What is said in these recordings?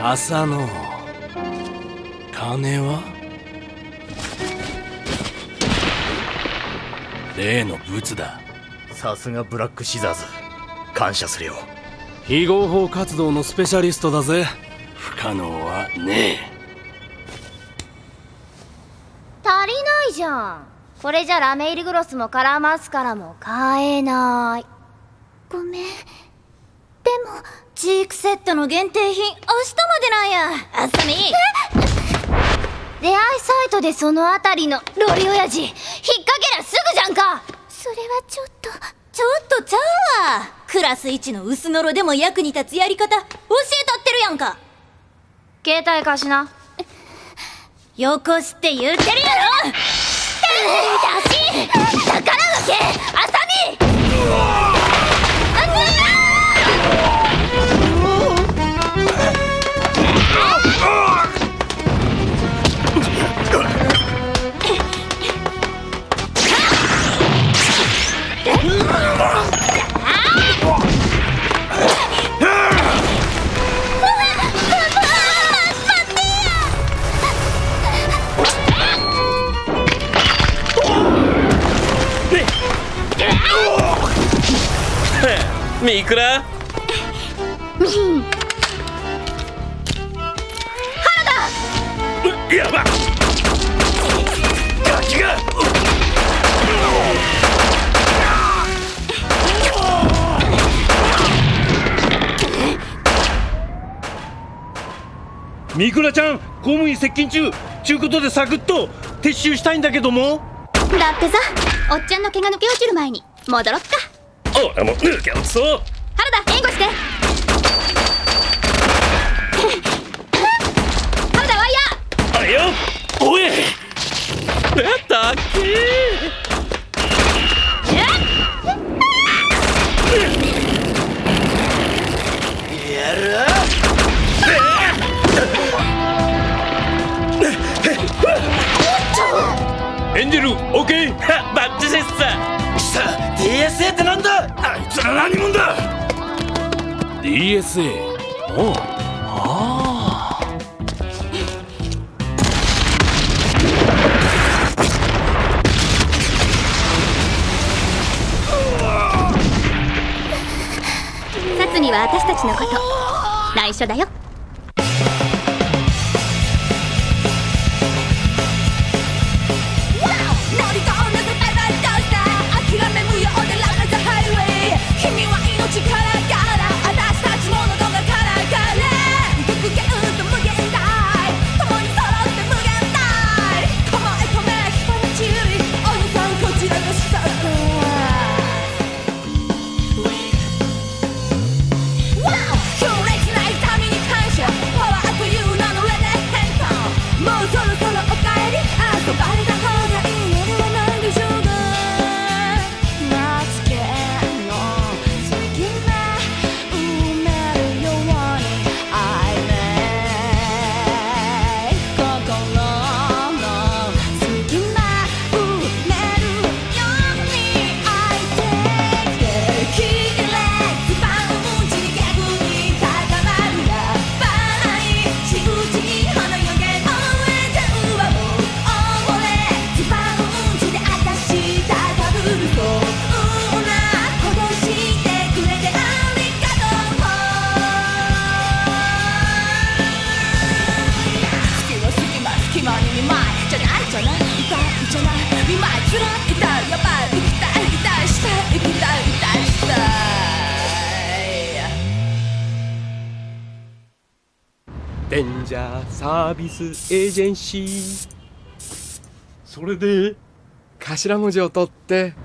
浅野、金は例のブツだ。 さすがブラックシザーズ、感謝するよ。 非合法活動のスペシャリストだぜ。不可能はねえ。 足りないじゃん。これじゃラメ入りグロスもカラーマスカラも買えない。 ごめん。でもチークセットの限定品明日までなんや。あさみ、 出会いサイトでそのあたりのロリ親父引っ掛けりゃすぐじゃんか。 それはちょっとちゃうわ。クラス1の薄のろでも役に立つやり方教えたってるやんか。 携帯貸しな。 よこしって言うてるやろ。 だし宝がけあさみ。 ミクラ、 やばっ、ガキがミクラちゃん、公務員接近中ちゅうことでサクッと撤収したいんだけども。 だってさ、おっちゃんの毛が抜け落ちる前に戻ろっか。 俺も抜け落ちそう。 原田援護して。原田ワイヤー。 あいよ、おいたっけーやる。 エンジェル、オッケーバッチシっす。 DSA ってなんだ。あいつら何者だ。 DSA。 おう、ああ。 サツには私たちのこと内緒だよ。 デンジャーサービスエージェンシー。 それで頭文字を取って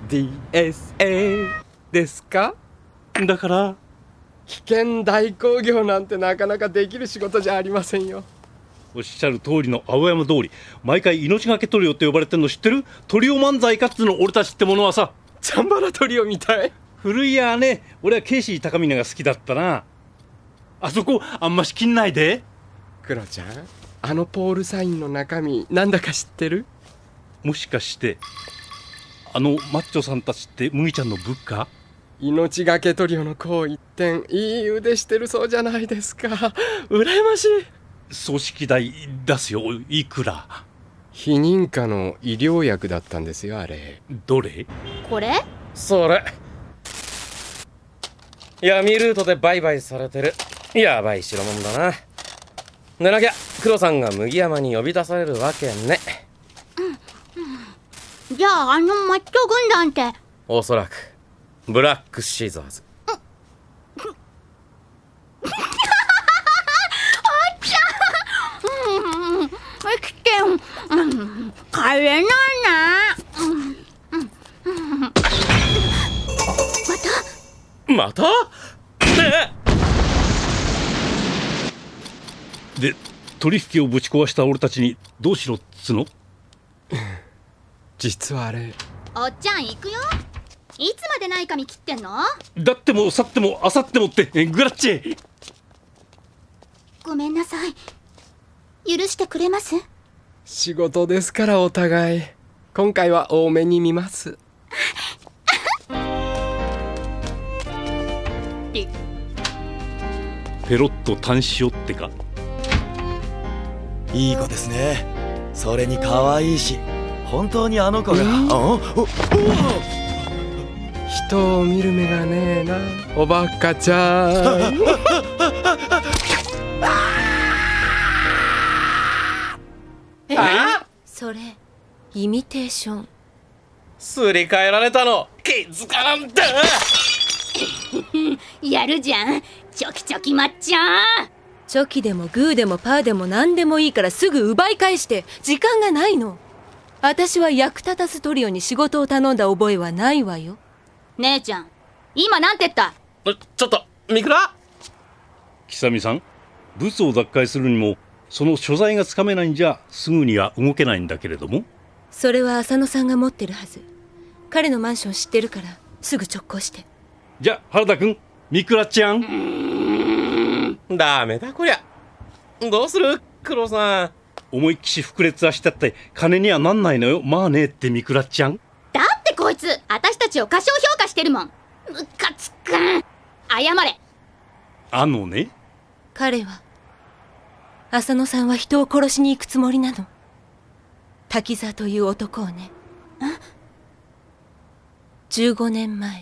DSA ですか。 だから危険代行業なんてなかなかできる仕事じゃありませんよ。 おっしゃる通りの青山通り、毎回命がけトリオって呼ばれてんの知ってる？トリオ漫才かっつうの俺たちってものはさ。 チャンバラトリオみたい。 古いやね。俺はケイシー高峰が好きだったな。あそこあんまし切んないで。 クロちゃん、あのポールサインの中身なんだか知ってる？ もしかしてあのマッチョさんたちって麦ちゃんの部下？ 命がけトリオの子一点いい腕してるそうじゃないですか。羨ましい。 葬式代出すよ。いくら？ 避妊科の医療薬だったんですよ、あれ。 どれ？ これ？ それ闇ルートで売買されてるやばい代物だな。でなきゃ黒さんが麦山に呼び出されるわけね。 じゃあマッチョ軍団っておそらくブラックシザーズ。 生きて帰れないな。 またで、取引をぶち壊した俺たちにどうしろっつの？ 実はあれ。 おっちゃん行くよ。いつまでない髪切ってんの？ だっても去ってもあさってもってグラッチェ。 ごめんなさい。許してくれます？ 仕事ですからお互い。今回は多めに見ます。 ペロッと単塩ってか。 いい子ですね。それに可愛いし、本当にあの子が。 人を見る目がねえな、おばっかちゃん。 それイミテーション。 すり替えられたの気づかなんだ。 やるじゃん、チョキチョキまっちゃん。 チョキでもグーでもパーでも何でもいいからすぐ奪い返して。時間がないの。私は役立たずトリオに仕事を頼んだ覚えはないわよ。 姉ちゃん、今なんて言った？ ちょっとミクラ。 キサミさん、ブツを奪回するにもその所在がつかめないんじゃすぐには動けないんだけれども。 それは浅野さんが持ってるはず。彼のマンション知ってるからすぐ直行して。 じゃ原田君、ミクラちゃん。 ダメだこりゃ。どうする黒さん。 思いっきし膨れつはしたって金にはなんないのよ。まあねってミクラちゃん。 だってこいつ私たちを過小評価してるもん。ムカつく。謝れ。 ね、 彼は浅野さんは人を殺しに行くつもりなの。滝沢という男をね。15年前、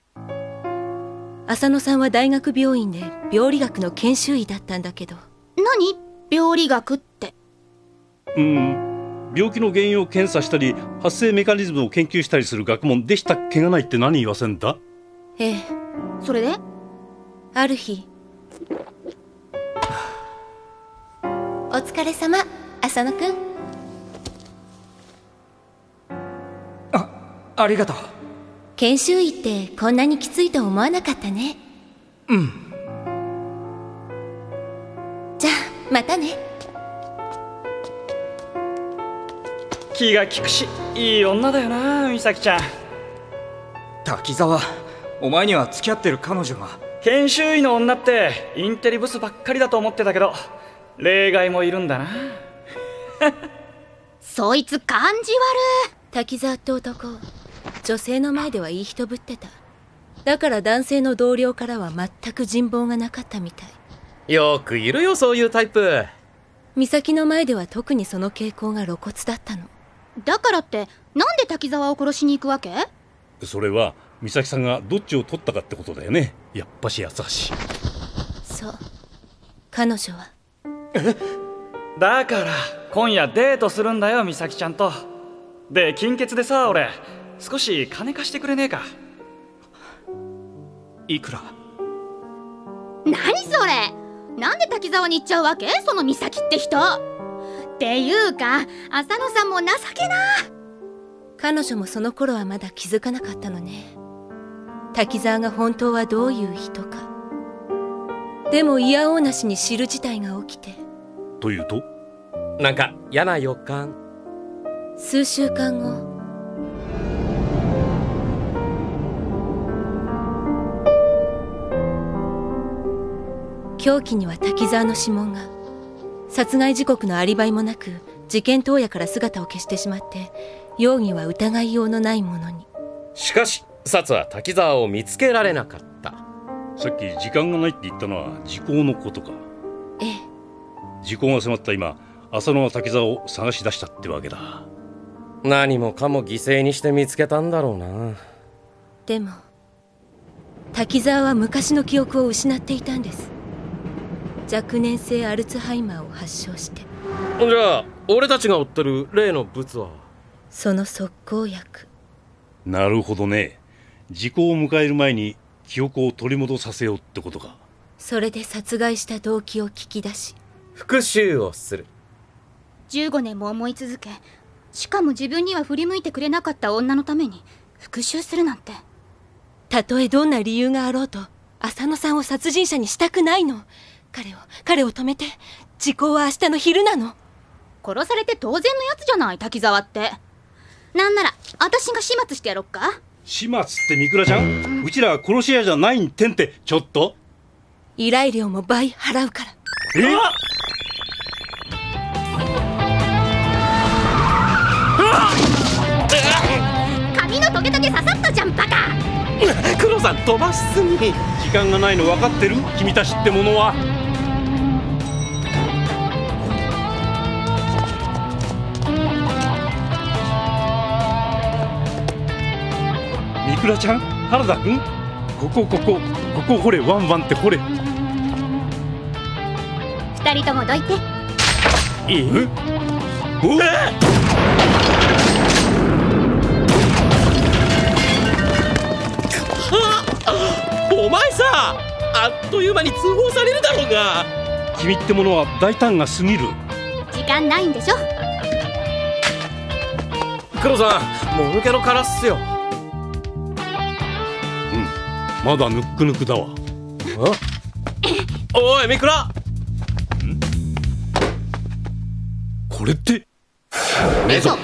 浅野さんは大学病院で病理学の研修医だったんだけど。 何？病理学って。 病気の原因を検査したり発生メカニズムを研究したりする学問でしたっけがないって何言わせんだ？ ええ。 それで？ ある日、お疲れ様、浅野くん。 ありがとう。 研修医ってこんなにきついと思わなかったね。じゃあまたね。 気が利くしいい女だよな、美咲ちゃん。滝沢、お前には付き合ってる彼女が。研修医の女ってインテリブスばっかりだと思ってたけど例外もいるんだな。 そいつ感じ悪。 滝沢って男、女性の前ではいい人ぶってた。だから男性の同僚からは全く人望がなかったみたい。 よくいるよそういうタイプ。 美咲の前では特にその傾向が露骨だったの。 だからってなんで滝沢を殺しに行くわけ？ それは美咲さんがどっちを取ったかってことだよね。やっぱし優しい。 そう、彼女は。 だから今夜デートするんだよ、美咲ちゃんと。で金欠でさ、俺少し金貸してくれねえか？いくら？ 何それ？なんで滝沢に行っちゃうわけ？その美咲って人。っていうか浅野さんも情けな。 彼女もその頃はまだ気づかなかったのね。滝沢が本当はどういう人か。でもいやおうなしに知る事態が起きて。 というと？ なんか嫌な予感。 数週間後、凶器には滝沢の指紋が。殺害時刻のアリバイもなく事件当夜から姿を消してしまって、容疑は疑いようのないものに。 しかし薩は滝沢を見つけられなかった。 さっき時間がないって言ったのは時効のことか。 ええ。 時効が迫った今、浅野は滝沢を探し出したってわけだ。 何もかも犠牲にして見つけたんだろうな。 でも滝沢は昔の記憶を失っていたんです。若年性アルツハイマーを発症して。 じゃあ俺たちが追ってる例のブツはその特効薬。 なるほどね。時効を迎える前に記憶を取り戻させようってことか。 それで殺害した動機を聞き出し復讐をする。 15年も思い続け、しかも自分には振り向いてくれなかった女のために復讐するなんて。 たとえどんな理由があろうと浅野さんを殺人者にしたくないの。彼を止めて。時効は明日の昼なの。 殺されて当然のやつじゃない、滝沢って。なんなら私が始末してやろっか。 始末って三倉ちゃん、うちらは殺し屋じゃないんてんて。ちょっと依頼料も倍払うから。 髪のトゲトゲ刺さったじゃんバカ。 黒さん飛ばしすぎ。 時間がないの分かってる？君たちってものは。三倉ちゃん、原田くん、ここ掘れ、ワンワンって掘れ。 二人ともどいて。 お前さ、あっという間に通報されるだろうが。 君ってものは大胆が過ぎる。 時間ないんでしょ。 黒さん、もぬけの殻っすよ。 まだぬっくぬくだわ。 おい三倉、 これってメゾ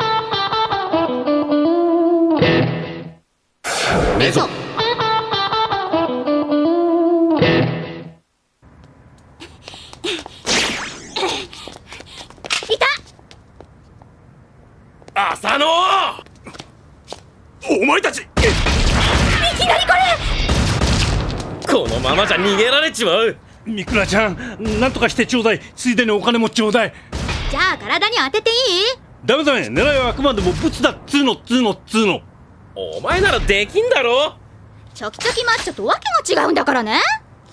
いた。 浅野、 お前たち。 いきなりこれ。 このままじゃ逃げられちまう。 三倉ちゃん、なんとかしてちょうだい。ついでにお金もちょうだい。 じゃあ体に当てていい？ ダメ、狙いはあくまでもブツだっつーの。 お前ならできんだろ。 チョキチョキマッチョとわけが違うんだからね。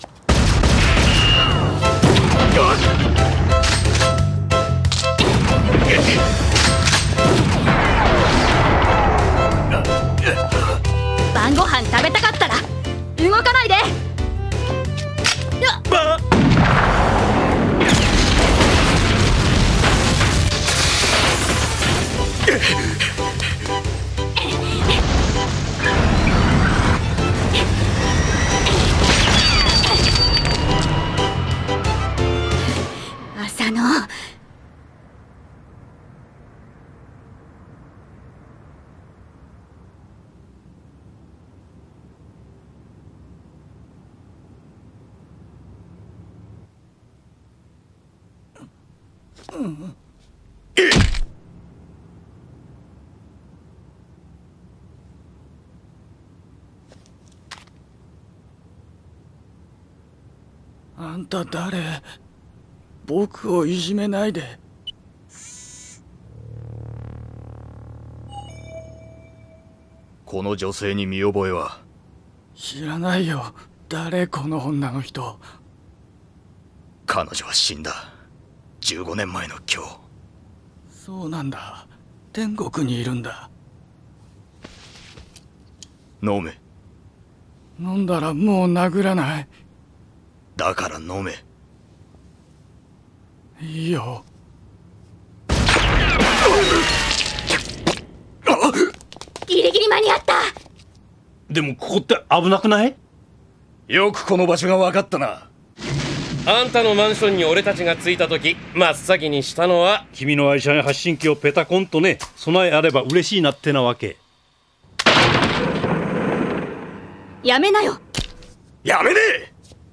晩ご飯食べたかったら動かないで。浅野、 あんた誰？僕をいじめないで。 この女性に見覚えは？ 知らないよ。誰この女の人。 彼女は死んだ。15年前の今日。 そうなんだ。天国にいるんだ。 飲め。 飲んだらもう殴らない。 だから飲め。 いいよ。 ギリギリ間に合った。 でもここって危なくない？ よくこの場所が分かったな。 あんたのマンションに俺たちが着いた時、真っ先にしたのは君の愛車に発信機をペタコンとね。備えあれば嬉しいなってなわけ。 やめなよ。 やめねえ。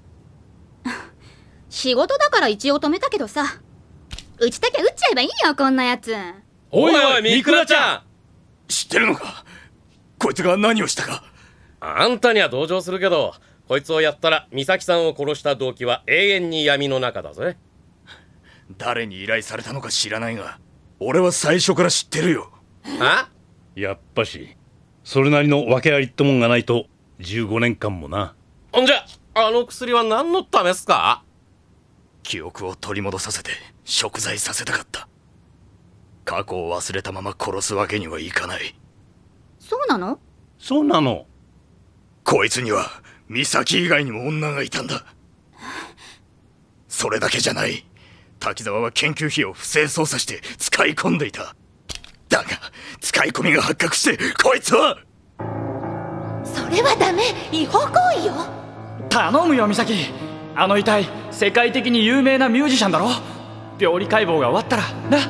仕事だから一応止めたけどさ、打ちたきゃ打っちゃえばいいよ、こんなやつ。 おい三倉ちゃん、 知ってるのか？ こいつが何をしたか。 あんたには同情するけど、こいつをやったら美咲さんを殺した動機は永遠に闇の中だぜ。 誰に依頼されたのか知らないが、俺は最初から知ってるよ。 あ？ やっぱしそれなりの訳ありってもんがないと15年間もな。 ほんじゃ、あの薬は何のためっすか？ 記憶を取り戻させて贖罪させたかった。過去を忘れたまま殺すわけにはいかない。 そうなの？ そうなの。 こいつには美咲以外にも女がいたんだ。それだけじゃない。滝沢は研究費を不正操作して使い込んでいた。だが使い込みが発覚してこいつは。 それはダメ、違法行為よ。 頼むよ美咲。あの遺体世界的に有名なミュージシャンだろ。病理解剖が終わったらな。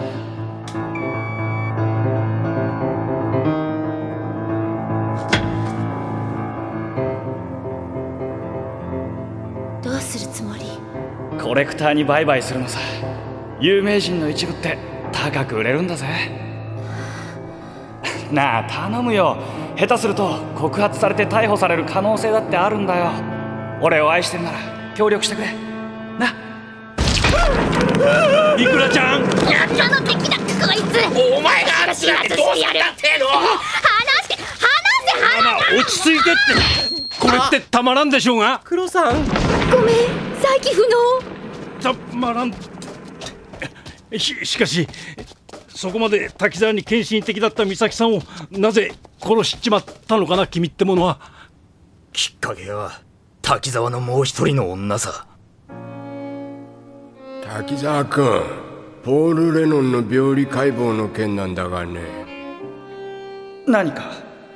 どうするつもり？ コレクターに売買するのさ。有名人の一部って高く売れるんだぜ。なあ頼むよ。下手すると告発されて逮捕される可能性だってあるんだよ。俺を愛してるなら協力してくれな。 いくらちゃん、 やったの敵だこいつ。 お前が話なんてどうしたっての？ 話してママ落ち着いてって。これってたまらんでしょうが。 黒さん、 ごめん、再起不能。 たまらん。しかしそこまで滝沢に献身的だった美咲さんをなぜ殺しちまったのかな、君ってものは。 きっかけは滝沢のもう一人の女さ。 滝沢君、ポール・レノンの病理解剖の件なんだがね。 何か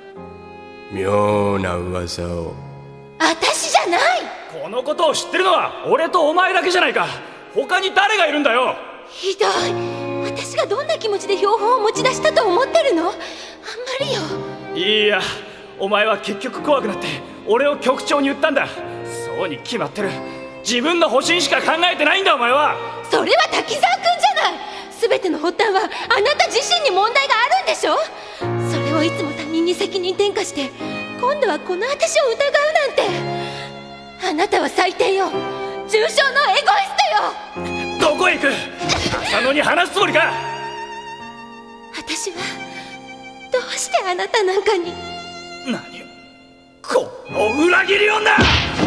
妙な噂を。 私じゃない。 このことを知ってるのは俺とお前だけじゃないか。他に誰がいるんだよ。 ひどい。私がどんな気持ちで標本を持ち出したと思ってるの？あんまりよ。 いや、お前は結局怖くなって俺を局長に言ったんだ。そうに決まってる。自分の保身しか考えてないんだお前は。 それは滝沢君じゃない。全ての発端はあなた自身に問題があるんでしょ。それをいつも他人に責任転嫁して今度はこの私を疑うなんて。あなたは最低よ。重症のエゴイストよ。 どこへ行く？浅野に話すつもりか。 私はどうしてあなたなんかに。 何？この裏切り女！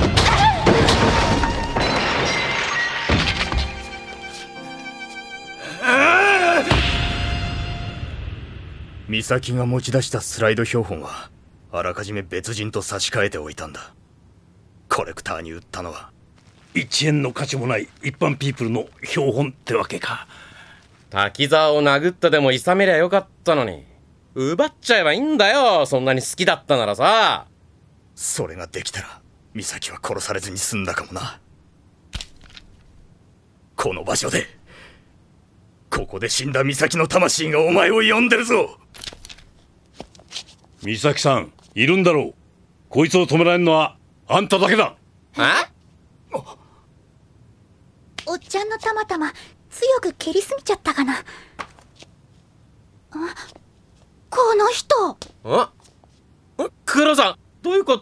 美咲が持ち出したスライド標本はあらかじめ別人と差し替えておいたんだ。コレクターに売ったのは 1円の価値もない一般ピープルの標本ってわけか。 滝沢を殴ってでも諌めりゃよかったのに、奪っちゃえばいいんだよ。そんなに好きだったならさ。 それができたら美咲は殺されずに済んだかもな。この場所で、ここで死んだ美咲の魂がお前を呼んでるぞ。 美咲さんいるんだろう。こいつを止められるのはあんただけだ。 おっちゃんのたまたま強く蹴りすぎちゃったかな。この人。 黒さん、どういうこと？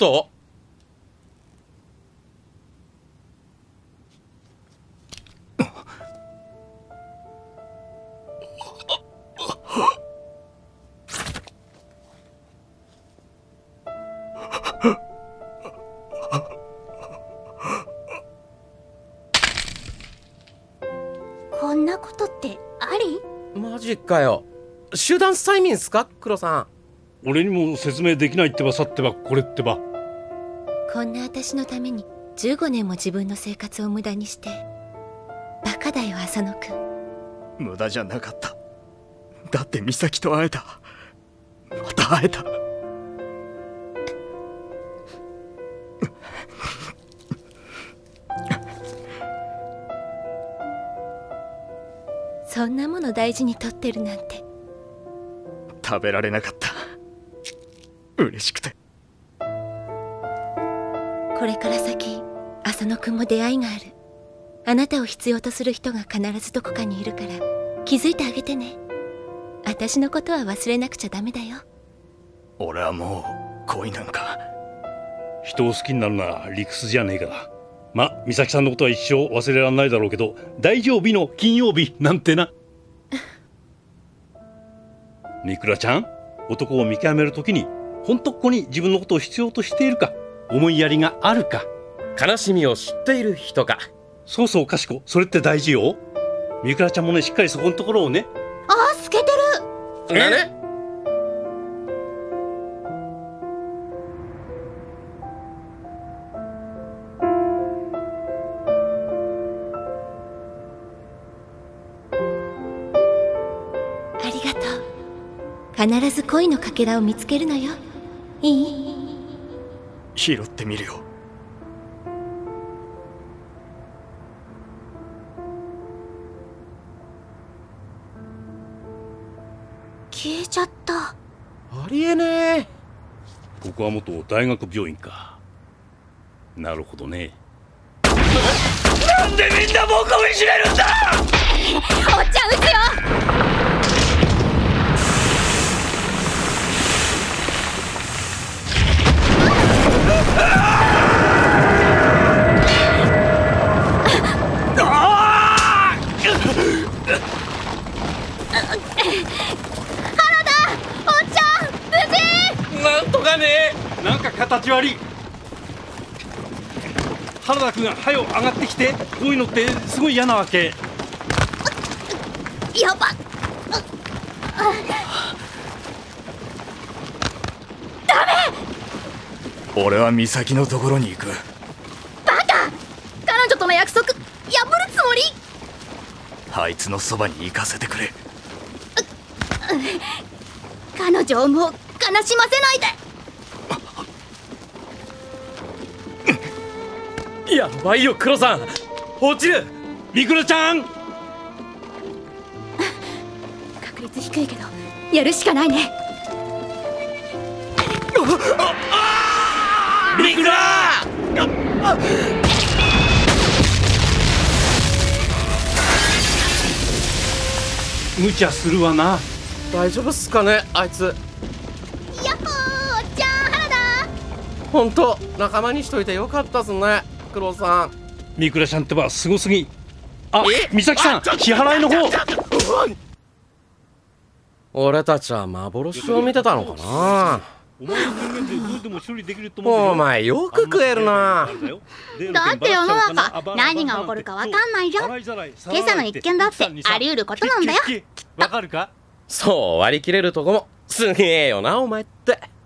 こんなことってあり？ マジかよ。集団催眠っすか、黒さん。俺にも説明できないってばさってばこれってば。 こんな私のために15年も自分の生活を無駄にして。バカだよ浅野くん。 無駄じゃなかった。だって美咲と会えた。また会えた。 そんなもの大事に取ってるなんて。 食べられなかった。嬉しくて。 これから先浅野くんも出会いがある。あなたを必要とする人が必ずどこかにいるから気づいてあげてね。私のことは忘れなくちゃダメだよ。 俺はもう恋なんか。 人を好きになるのは理屈じゃねえから。ま、美咲さんのことは一生忘れられないだろうけど、大丈夫の金曜日なんてな。みくらちゃん、男を見極めるときに本当ここに自分のことを必要としているか、思いやりがあるか、 悲しみを知っている人か。 そうそう、かしこ、それって大事よ。みくらちゃんもね、しっかりそこのところをね。 あー、透けてる。 なね。 ありがとう。必ず恋のかけらを見つけるのよ。いい？ 拾ってみるよ。 消えちゃった。 ありえねえ。 ここは元大学病院か。なるほどね。 なんでみんな僕をいじめるんだ。 おっちゃん撃つよ。 なんとかね。なんか形悪い。原田君が早く上がってきて。こういうのってすごい嫌なわけ。 やばっ。ダメ。 俺は美咲のところに行く。 バカ。彼女との約束破るつもり。 あいつのそばに行かせてくれ。 彼女をもう悲しませないで。やばいよ、黒さん。落ちる。 みくらちゃん。 確率低いけどやるしかないね。 みくら。無茶するわな。 大丈夫っすかね、あいつ。 やっほー、おっちゃん、原田。 ほんと仲間にしといてよかったっすね、黒さん。 みくらちゃんってばすごすぎ。あ、美咲さん、支払いの方。 俺たちは幻を見てたのかな。 お前の権限でどうでも処理できると思うけど。 お前よく食えるな。 だって世の中何が起こるか分かんないじゃん。今朝の一件だってあり得ることなんだよ。 わかるか。 そう割り切れるとこもすげえよな、お前って。